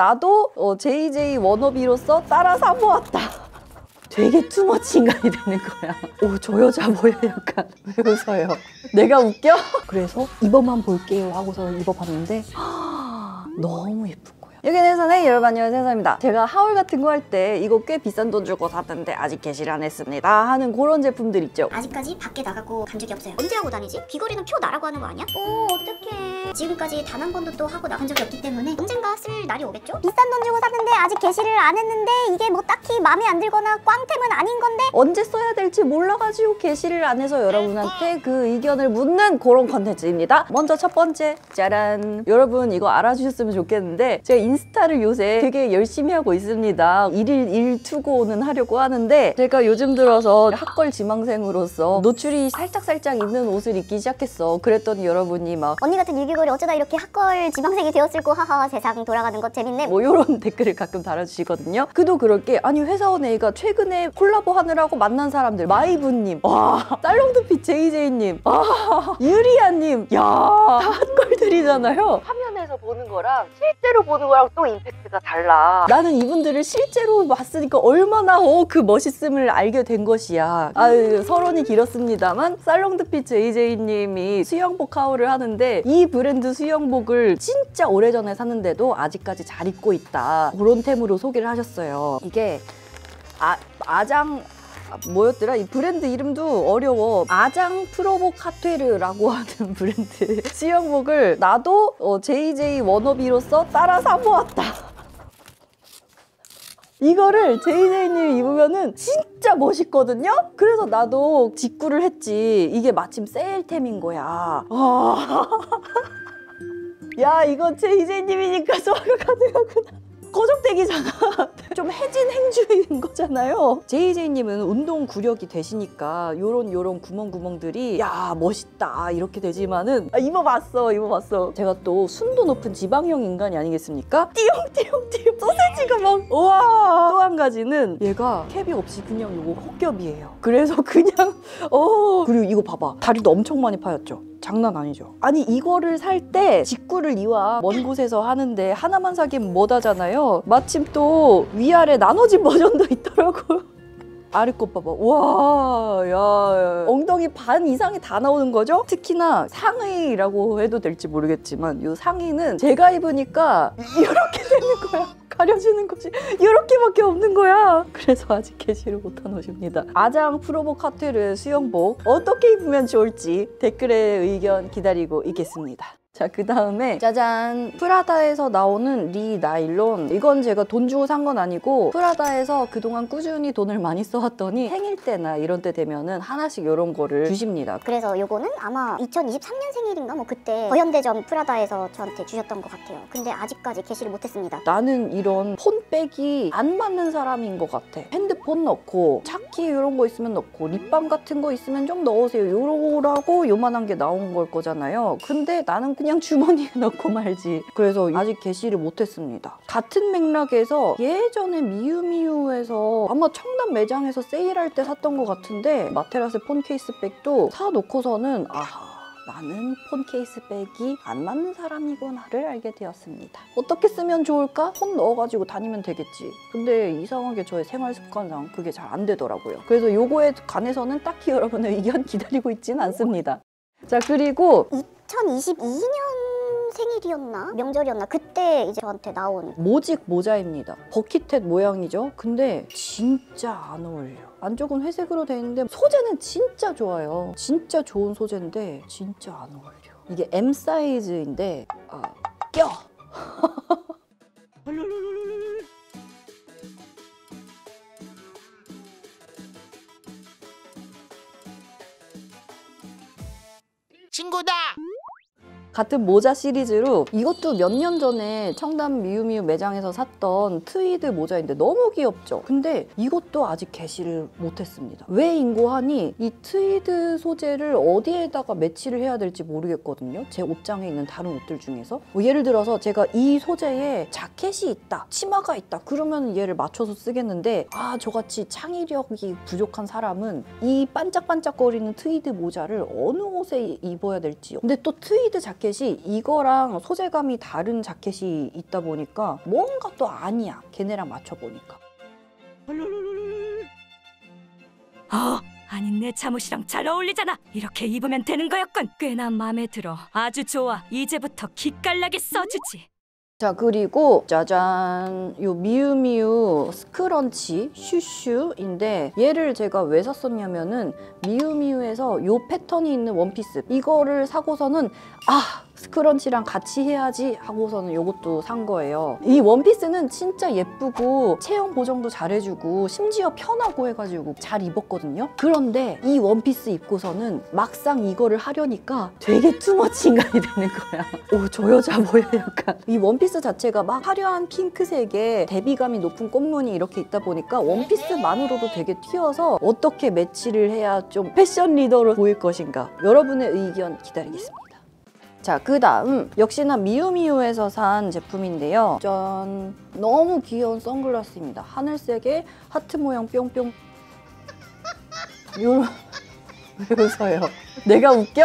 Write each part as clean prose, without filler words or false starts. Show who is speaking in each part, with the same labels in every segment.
Speaker 1: 나도 JJ 워너비로서 따라 사보았다. 되게 투머치 인간이 되는 거야. 오, 저 여자 뭐야 약간. 왜 웃어요? 내가 웃겨? 그래서 입어만 볼게요 하고서 입어봤는데 너무 예쁜 거야. 여기는 여러분 안녕하세요, 세상입니다. 제가 하울 같은 거 할 때 이거 꽤 비싼 돈 주고 샀는데 아직 개시를 안 했습니다 하는 그런 제품들 있죠.
Speaker 2: 아직까지 밖에 나가고 간 적이 없어요. 언제 하고 다니지? 귀걸이는 표 나라고 하는 거 아니야? 어떡해. 지금까지 단 한 번도 또 하고 나간 적이 없기 때문에 언젠가 쓸 날이 오겠죠? 비싼 돈 주고 샀는데 아직 개시를 안 했는데 이게 뭐 딱히 마음에 안 들거나 꽝템은 아닌 건데
Speaker 1: 언제 써야 될지 몰라가지고 게시를 안 해서 여러분한테 그 의견을 묻는 그런 컨텐츠입니다. 먼저 첫 번째, 짜란! 여러분 이거 알아주셨으면 좋겠는데 제가 인스타를 요새 되게 열심히 하고 있습니다. 1일 1투고는 하려고 하는데 제가 요즘 들어서 핫걸 지망생으로서 노출이 살짝 있는 옷을 입기 시작했어. 그랬더니 여러분이 막
Speaker 2: 언니 같은 일귀걸이 어쩌다 이렇게 핫걸 지망생이 되었을꼬 하하 세상 돌아가는 것 재밌네
Speaker 1: 뭐 이런 댓글을 가끔 달아주시거든요. 그도 그럴 게 아니 회사원 A가 최근에 콜라보 하느라고 만난 사람들 마이브님, 와 쌀롱드피 JJ님, 와 유리아님, 야 다 핫걸들이잖아요. 화면에서 보는 거랑 실제로 보는 거랑 또 임팩트가 달라. 나는 이분들을 실제로 봤으니까 얼마나 그 멋있음을 알게 된 것이야. 아유 서론이 길었습니다만 쌀롱드피 JJ님이 수영복 하울을 하는데 이 브랜드 수영복을 진짜 오래전에 샀는데도 아직까지 잘 입고 있다. 그런 템으로 소개를 하셨어요. 이게 아장 뭐였더라? 이 브랜드 이름도 어려워. 아장 프로보카테르라고 하는 브랜드 수영복을 나도 JJ 워너비로서 따라 사보았다. 이거를 JJ님이 입으면은 진짜 멋있거든요? 그래서 나도 직구를 했지. 이게 마침 세일템인 거야. 야, 이거 JJ님이니까 소화가 가능하구나. 거적대기잖아. 좀 해진 행주인 거잖아요. JJ님은 운동 구력이 되시니까 요런 구멍들이 야 멋있다 이렇게 되지만은 입어봤어. 제가 또 순도 높은 지방형 인간이 아니겠습니까? 띠용띠용 소세지가 막 우와. 또 한 가지는 얘가 캡이 없이 그냥 요거 혹겹이에요. 그래서 그냥 그리고 이거 봐봐. 다리도 엄청 많이 파였죠. 장난 아니죠. 아니 이거를 살 때 직구를 이왕 먼 곳에서 하는데 하나만 사긴 못하잖아요. 마침 또 위아래 나눠진 버전도 있더라고요. 아래 것 봐봐. 와, 야, 엉덩이 반 이상이 다 나오는 거죠? 특히나 상의라고 해도 될지 모르겠지만 이 상의는 제가 입으니까 이렇게 되는 거야. 가려주는 것이 이렇게밖에 없는 거야. 그래서 아직 게시를 못한 옷입니다. 아장 프로보카테르 수영복 어떻게 입으면 좋을지 댓글에 의견 기다리고 있겠습니다. 자, 그 다음에 짜잔! 프라다에서 나오는 리 나일론. 이건 제가 돈 주고 산 건 아니고 프라다에서 그동안 꾸준히 돈을 많이 써왔더니 생일 때나 이런 때 되면은 하나씩 이런 거를 주십니다.
Speaker 2: 그래서 요거는 아마 2023년 생일인가 뭐 그때 더현대점 프라다에서 저한테 주셨던 것 같아요. 근데 아직까지 게시를 못했습니다.
Speaker 1: 나는 이런 폰백이 안 맞는 사람인 것 같아. 핸드폰 넣고 차키 이런 거 있으면 넣고 립밤 같은 거 있으면 좀 넣으세요. 요러라고 요만한 게 나온 걸 거잖아요. 근데 나는 그냥 주머니에 넣고 말지. 그래서 아직 게시를 못했습니다. 같은 맥락에서 예전에 미유미유에서 아마 청담 매장에서 세일할 때 샀던 것 같은데 마테라스 폰 케이스백도 사놓고서는 나는 폰 케이스백이 안 맞는 사람이구나를 알게 되었습니다. 어떻게 쓰면 좋을까? 폰 넣어가지고 다니면 되겠지. 근데 이상하게 저의 생활 습관상 그게 잘 안 되더라고요. 그래서 요거에 관해서는 딱히 여러분의 의견 기다리고 있지는 않습니다. 자, 그리고
Speaker 2: 2022년 생일이었나? 명절이었나? 그때 이제 저한테 나온
Speaker 1: 모직 모자입니다. 버킷햇 모양이죠? 근데 진짜 안 어울려. 안쪽은 회색으로 돼 있는데 소재는 진짜 좋아요. 진짜 좋은 소재인데 진짜 안 어울려. 이게 M 사이즈인데 껴!
Speaker 3: 친구다!
Speaker 1: 같은 모자 시리즈로 이것도 몇 년 전에 청담 미유미유 매장에서 샀던 트위드 모자인데 너무 귀엽죠? 근데 이것도 아직 게시를 못했습니다. 왜인고 하니 이 트위드 소재를 어디에다가 매치를 해야 될지 모르겠거든요. 제 옷장에 있는 다른 옷들 중에서 뭐 예를 들어서 제가 이 소재에 자켓이 있다, 치마가 있다 그러면 얘를 맞춰서 쓰겠는데 저같이 창의력이 부족한 사람은 이 반짝반짝거리는 트위드 모자를 어느 옷에 입어야 될지. 근데 또 트위드 자켓 자켓이 이거랑 소재감이 다른 자켓이 있다 보니까 뭔가 또 아니야. 걔네랑 맞춰보니까.
Speaker 4: 아니 내 잠옷이랑 잘 어울리잖아. 이렇게 입으면 되는 거였군. 꽤나 마음에 들어. 아주 좋아. 이제부터 기깔나게 써주지.
Speaker 1: 자, 그리고 짜잔, 요 미우미우 스크런치 슈슈인데 얘를 제가 왜 샀었냐면은 미우미우에서 요 패턴이 있는 원피스 이거를 사고서는 스크런치랑 같이 해야지 하고서는 요것도 산 거예요. 이 원피스는 진짜 예쁘고 체형 보정도 잘해주고 심지어 편하고 해가지고 잘 입었거든요. 그런데 이 원피스 입고서는 막상 이거를 하려니까 되게 투머치 인간이 되는 거야. 오, 저 여자 뭐야 약간. 이 원피스 자체가 막 화려한 핑크색에 대비감이 높은 꽃무늬 이렇게 있다 보니까 원피스만으로도 되게 튀어서 어떻게 매치를 해야 좀 패션 리더로 보일 것인가. 여러분의 의견 기다리겠습니다. 자, 그 다음 역시나 미우미우에서 산 제품인데요. 짠! 너무 귀여운 선글라스입니다. 하늘색에 하트 모양 뿅뿅. 요런... 왜 웃어요? 내가 웃겨?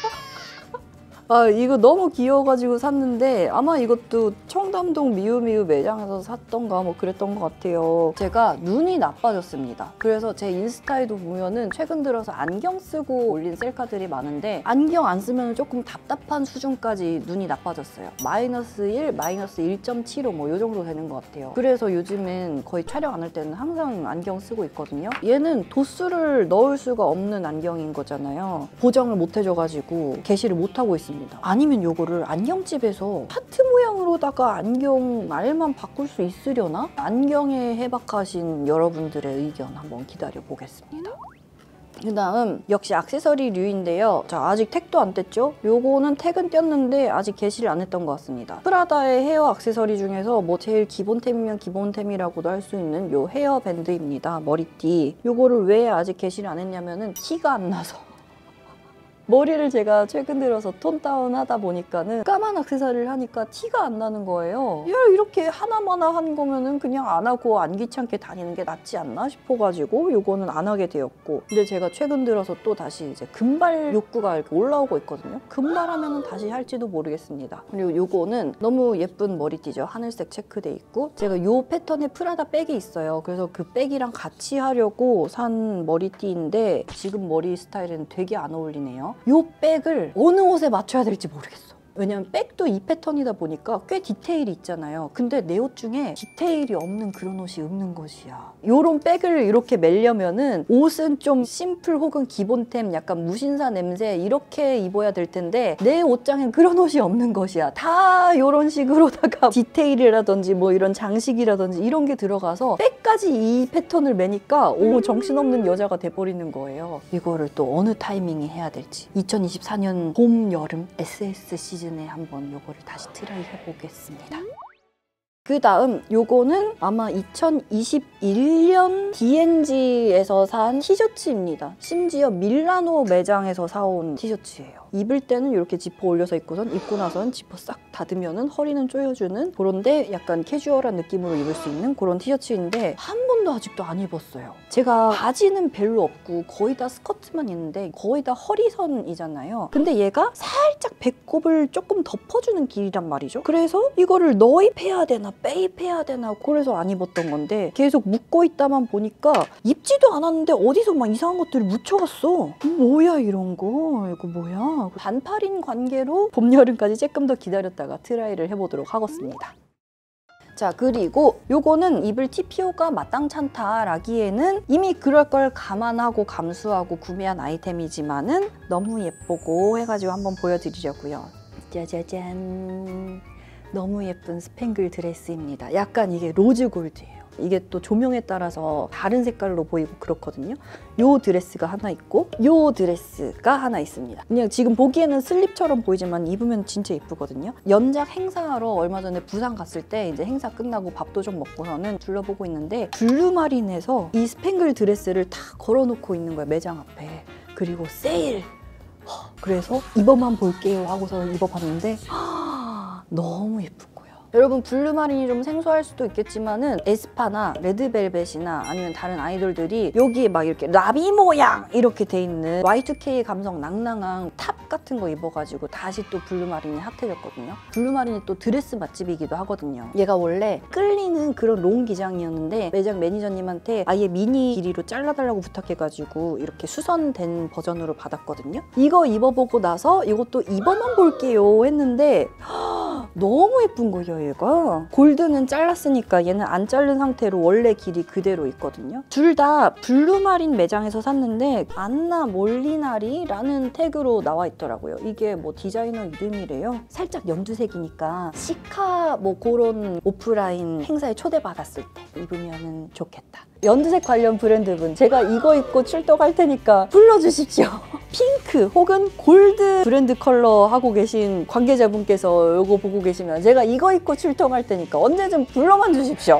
Speaker 1: 이거 너무 귀여워가지고 샀는데 아마 이것도 청담동 미우미우 매장에서 샀던가 뭐 그랬던 것 같아요. 제가 눈이 나빠졌습니다. 그래서 제 인스타에도 보면은 최근 들어서 안경 쓰고 올린 셀카들이 많은데 안경 안 쓰면 조금 답답한 수준까지 눈이 나빠졌어요. -1, -1.75 뭐 요 정도 되는 것 같아요. 그래서 요즘엔 거의 촬영 안 할 때는 항상 안경 쓰고 있거든요. 얘는 도수를 넣을 수가 없는 안경인 거잖아요. 보정을 못 해줘가지고 게시를 못 하고 있습니다. 아니면 요거를 안경집에서 하트 모양으로다가 안경 알만 바꿀 수 있으려나? 안경에 해박하신 여러분들의 의견 한번 기다려 보겠습니다. 그 다음 역시 액세서리류인데요. 자, 아직 택도 안 뗐죠? 요거는 택은 뗐는데 아직 게시를 안 했던 것 같습니다. 프라다의 헤어 액세서리 중에서 뭐 제일 기본템이면 기본템이라고도 할 수 있는 요 헤어 밴드입니다. 머리띠. 요거를 왜 아직 게시를 안 했냐면은 티가 안 나서. 머리를 제가 최근 들어서 톤 다운하다 보니까는 까만 액세서리를 하니까 티가 안 나는 거예요. 이렇게 하나마나 한 거면은 그냥 안 하고 안 귀찮게 다니는 게 낫지 않나 싶어가지고 요거는 안 하게 되었고, 근데 제가 최근 들어서 또 다시 이제 금발 욕구가 이렇게 올라오고 있거든요. 금발하면은 다시 할지도 모르겠습니다. 그리고 요거는 너무 예쁜 머리띠죠. 하늘색 체크돼 있고, 제가 요 패턴의 프라다 백이 있어요. 그래서 그 백이랑 같이 하려고 산 머리띠인데 지금 머리 스타일은 되게 안 어울리네요. 요 백을 어느 옷에 맞춰야 될지 모르겠어. 왜냐면 백도 이 패턴이다 보니까 꽤 디테일이 있잖아요. 근데 내 옷 중에 디테일이 없는 그런 옷이 없는 것이야. 요런 백을 이렇게 매려면은 옷은 좀 심플 혹은 기본템, 약간 무신사 냄새 이렇게 입어야 될 텐데 내 옷장엔 그런 옷이 없는 것이야. 다 요런 식으로다가 디테일이라든지 뭐 이런 장식이라든지 이런 게 들어가서 백까지 이 패턴을 매니까 오, 정신없는 여자가 돼버리는 거예요. 이거를 또 어느 타이밍에 해야 될지 2024년 봄, 여름 SS 시즌 에 한번 요거를 다시 트라이 해보겠습니다. 그 다음 요거는 아마 2021년 D&G에서 산 티셔츠입니다. 심지어 밀라노 매장에서 사온 티셔츠예요. 입을 때는 이렇게 지퍼 올려서 입고선 입고 나서는 지퍼 싹 닫으면은 허리는 조여주는 그런데 약간 캐주얼한 느낌으로 입을 수 있는 그런 티셔츠인데 한 번도 아직도 안 입었어요. 제가 바지는 별로 없고 거의 다 스커트만 있는데 거의 다 허리선이잖아요. 근데 얘가 살짝 배꼽을 조금 덮어주는 길이란 말이죠. 그래서 이거를 너입해야 되나 빼입해야 되나 그래서 안 입었던 건데 계속 묶고 있다만 보니까 입지도 않았는데 어디서 막 이상한 것들을 묻혀갔어. 뭐야 이런 거, 이거 뭐야. 반팔인 관계로 봄, 여름까지 조금 더 기다렸다가 트라이를 해보도록 하겠습니다. 자, 그리고 요거는 입을 TPO가 마땅찮다라기에는 이미 그럴 걸 감안하고 감수하고 구매한 아이템이지만은 너무 예쁘고 해가지고 한번 보여드리려고요. 짜자잔. 너무 예쁜 스팽글 드레스입니다. 약간 이게 로즈 골드예요. 이게 또 조명에 따라서 다른 색깔로 보이고 그렇거든요. 요 드레스가 하나 있고 요 드레스가 하나 있습니다. 그냥 지금 보기에는 슬립처럼 보이지만 입으면 진짜 예쁘거든요. 연작 행사하러 얼마 전에 부산 갔을 때 이제 행사 끝나고 밥도 좀 먹고서는 둘러보고 있는데 블루마린에서 이 스팽글 드레스를 다 걸어놓고 있는 거예요. 매장 앞에. 그리고 세일! 그래서 입어만 볼게요 하고서 입어봤는데 너무 예쁜 거예요. 여러분 블루마린이 좀 생소할 수도 있겠지만은 에스파나 레드벨벳이나 아니면 다른 아이돌들이 여기에 막 이렇게 나비 모양 이렇게 돼 있는 Y2K 감성 낭낭한 탑 같은 거 입어가지고 다시 또 블루마린이 핫해졌거든요. 블루마린이 또 드레스 맛집이기도 하거든요. 얘가 원래 끌리는 그런 롱 기장이었는데 매장 매니저님한테 아예 미니 길이로 잘라달라고 부탁해가지고 이렇게 수선된 버전으로 받았거든요. 이거 입어보고 나서 이것도 입어만 볼게요 했는데 너무 예쁜 거예요. 얘가 골드는 잘랐으니까 얘는 안 자른 상태로 원래 길이 그대로 있거든요. 둘 다 블루마린 매장에서 샀는데 안나 몰리나리라는 태그로 나와 있더라고요. 이게 뭐 디자이너 이름이래요. 살짝 연두색이니까 시카 뭐 그런 오프라인 행사에 초대받았을 때 입으면 좋겠다. 연두색 관련 브랜드분 제가 이거 입고 출동할 테니까 불러주십시오. 핑크 혹은 골드 브랜드 컬러 하고 계신 관계자분께서 이거 보고 계시면 제가 이거 입고 출동할 테니까 언제든 불러만 주십시오.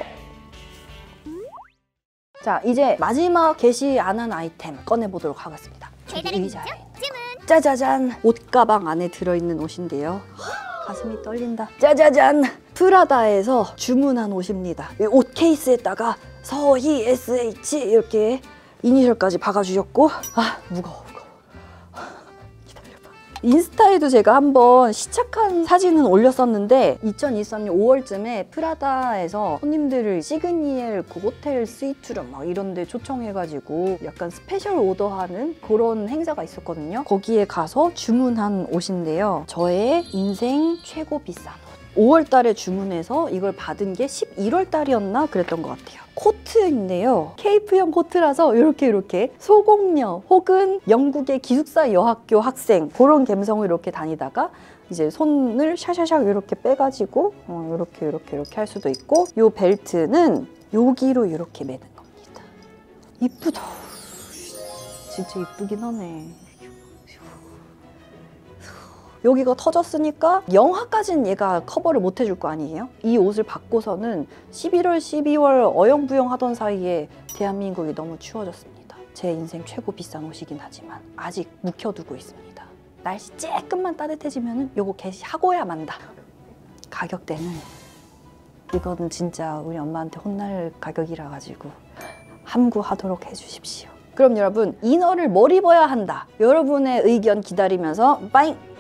Speaker 1: 자, 이제 마지막 게시 안 한 아이템 꺼내보도록 하겠습니다. 의자에 짜자잔! 옷가방 안에 들어있는 옷인데요. 가슴이 떨린다. 짜자잔! 프라다에서 주문한 옷입니다. 이 옷 케이스에다가 서희 SH 이렇게 이니셜까지 박아주셨고 무거워. 기다려봐. 인스타에도 제가 한번 시착한 사진은 올렸었는데 2023년 5월쯤에 프라다에서 손님들을 시그니엘 그 호텔 스위트룸 막 이런 데 초청해가지고 약간 스페셜 오더하는 그런 행사가 있었거든요. 거기에 가서 주문한 옷인데요. 저의 인생 최고 비싼 옷. 5월 달에 주문해서 이걸 받은 게 11월 달이었나 그랬던 것 같아요. 코트인데요. 케이프형 코트라서 이렇게 소공녀 혹은 영국의 기숙사 여학교 학생 그런 감성을 이렇게 다니다가 이제 손을 샤샤샥 이렇게 빼가지고 이렇게 할 수도 있고 이 벨트는 여기로 이렇게 매는 겁니다. 이쁘다. 진짜 이쁘긴 하네. 여기가 터졌으니까 영하까지는 얘가 커버를 못 해줄 거 아니에요? 이 옷을 받고서는 11월, 12월 어영부영 하던 사이에 대한민국이 너무 추워졌습니다. 제 인생 최고 비싼 옷이긴 하지만 아직 묵혀두고 있습니다. 날씨 조금만 따뜻해지면 요거 게시하고야 만다. 가격대는 이거는 진짜 우리 엄마한테 혼날 가격이라 가지고 함구하도록 해주십시오. 그럼 여러분, 이너를 뭘 입어야 한다? 여러분의 의견 기다리면서 빠잉!